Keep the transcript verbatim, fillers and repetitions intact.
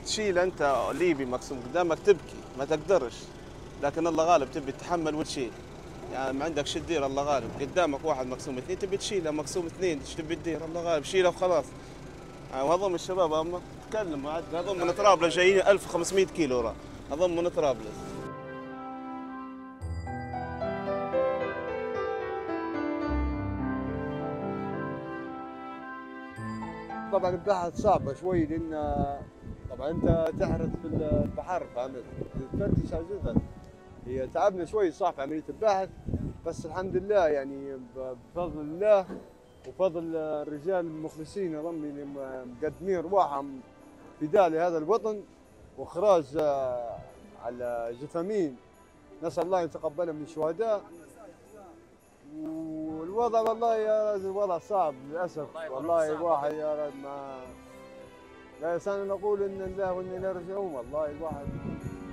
تشيل انت ليبي مقسوم قدامك تبكي ما تقدرش، لكن الله غالب تبي تتحمل وتشيل. يعني ما عندك شو تدير، الله غالب قدامك واحد مقسوم اثنين تبي تشيله، مقسوم اثنين ايش تبي تدير، الله غالب شيله وخلاص. يعني وهذول الشباب هم تكلم عاد هذول من طرابلس جايين ألف وخمسمئة كيلو راه، هذول من طرابلس. طبعا البحث صعبة شوي لأن طبعا أنت تحرث في البحر فهمت، تفتش على جثث. هي تعبنا شوي صح في عملية البحث، بس الحمد لله يعني بفضل الله وفضل الرجال المخلصين هذول اللي مقدمين رواحهم فداء لهذا الوطن واخراج على جثامين، نسأل الله يتقبلهم من الشهداء. والوضع والله يا رجل الوضع صعب للاسف، والله الواحد يا رجل ما لا يسعنا نقول ان الله وانا اليه راجعون، والله الواحد